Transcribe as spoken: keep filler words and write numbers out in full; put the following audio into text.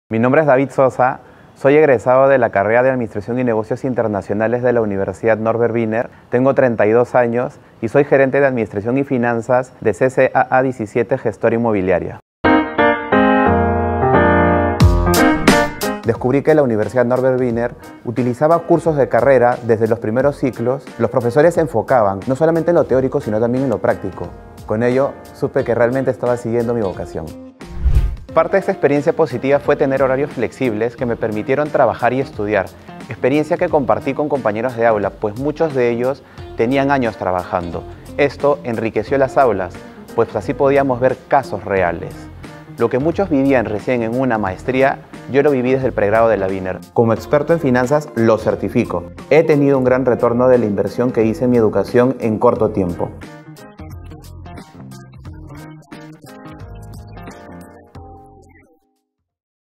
Mi nombre es David Sosa, soy egresado de la carrera de Administración y Negocios Internacionales de la Universidad Norbert Wiener. Tengo treinta y dos años y soy gerente de Administración y Finanzas de C C A A diecisiete Gestora Inmobiliaria. Descubrí que la Universidad Norbert Wiener utilizaba cursos de carrera desde los primeros ciclos. Los profesores se enfocaban no solamente en lo teórico, sino también en lo práctico. Con ello, supe que realmente estaba siguiendo mi vocación. Parte de esta experiencia positiva fue tener horarios flexibles que me permitieron trabajar y estudiar, experiencia que compartí con compañeros de aula, pues muchos de ellos tenían años trabajando. Esto enriqueció las aulas, pues así podíamos ver casos reales. Lo que muchos vivían recién en una maestría, yo lo viví desde el pregrado de la Wiener. Como experto en finanzas, lo certifico. He tenido un gran retorno de la inversión que hice en mi educación en corto tiempo.